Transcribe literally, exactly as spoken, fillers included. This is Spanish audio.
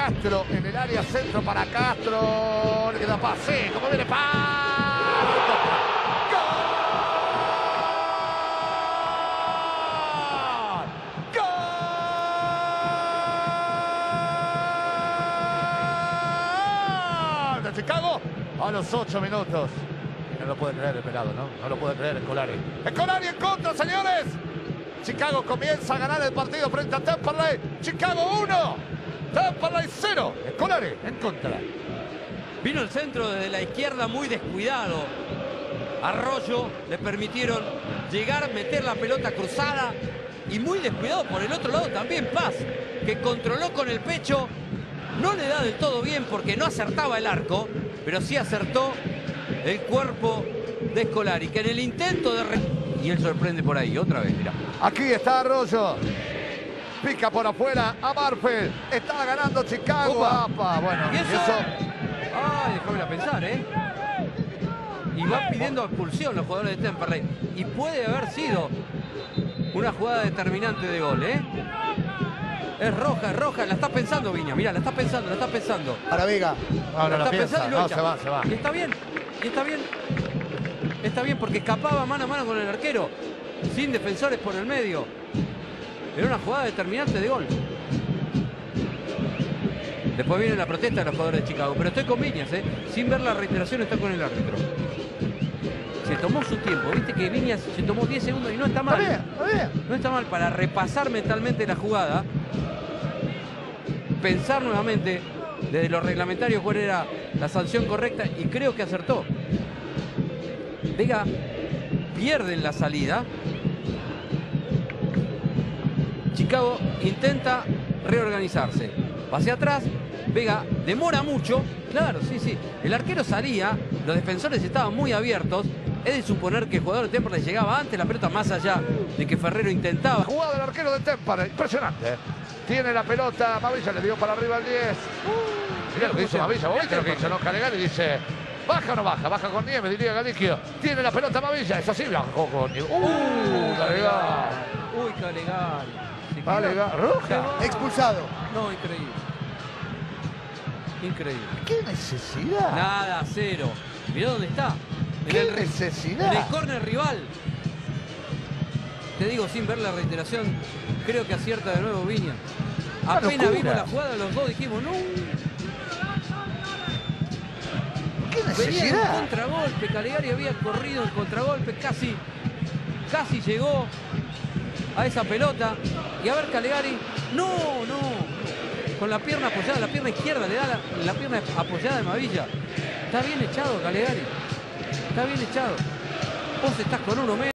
Castro en el área, centro para Castro. Le queda pase, como viene pase. ¡Gol! ¡Gol! De Chicago a los ocho minutos. Y no lo puede creer el pelado, ¿no? No lo puede creer Scolari. Scolari en contra, señores. Chicago comienza a ganar el partido frente a Temperley. Chicago uno, Temperley cero. Scolari en contra. Vino el centro desde la izquierda muy descuidado. Arroyo le permitieron llegar, meter la pelota cruzada. Y muy descuidado por el otro lado también Paz, que controló con el pecho. No le da del todo bien porque no acertaba el arco, pero sí acertó el cuerpo de Scolari, que en el intento de... Re... Y él sorprende por ahí, otra vez, mira. Aquí está Arroyo. Pica por afuera a Marfield. Está ganando Chicago. Opa. Apa, bueno, ¿Y eso? eso... Ay, déjamela pensar, ¿eh? Y van pidiendo expulsión los jugadores de Temperley. Y puede haber sido una jugada determinante de gol, ¿eh? Es roja, es roja. La está pensando Viña, mirá, la está pensando, la está pensando. Para Vega. No, no la la está piensa. pensando y lo No, echa. se va, se va. Y está bien, y está bien. Está bien porque escapaba mano a mano con el arquero, sin defensores por el medio. Era una jugada determinante de gol. Después viene la protesta de los jugadores de Chicago. Pero estoy con Viñas, ¿eh? Sin ver la reiteración está con el árbitro. Se tomó su tiempo. Viste que Viñas se tomó diez segundos y no está mal. Está bien, está bien. No está mal para repasar mentalmente la jugada. Pensar nuevamente desde lo reglamentario cuál era la sanción correcta. Y creo que acertó. Vega pierde en la salida. Chicago intenta reorganizarse. Va hacia atrás. Vega demora mucho. Claro, sí, sí. El arquero salía. Los defensores estaban muy abiertos. Es de suponer que el jugador de Temperley llegaba antes la pelota, más allá de que Ferrero intentaba. Jugada del arquero de Temperley. Impresionante. ¿eh? Tiene la pelota. Mavilla le dio para arriba el diez. Uh, mirá lo que hizo Mavilla. ¿Vos viste lo que hizo, no? Calegari dice... ¿Baja o no baja? Baja con Nieves, diría Galiquio. Tiene la pelota Mavilla. Eso sí, bajó con Nieves. ¡Uh! Calegari. Uy, Calegari. Calegari. Roja. Expulsado. No, increíble. Increíble. ¿Qué necesidad? Nada, cero. Mirá dónde está. En ¿Qué el, necesidad? En el córner rival. Te digo, sin ver la reiteración, creo que acierta de nuevo Viña. Apenas vimos la jugada, los dos dijimos, no. ¿Qué Venía en necesidad? contragolpe, Calegari había corrido en contragolpe, casi, casi llegó a esa pelota. Y a ver, Calegari, no, no, con la pierna apoyada, la pierna izquierda, le da la, la pierna apoyada de Mavilla. Está bien echado Calegari, está bien echado. Vos estás con uno menos.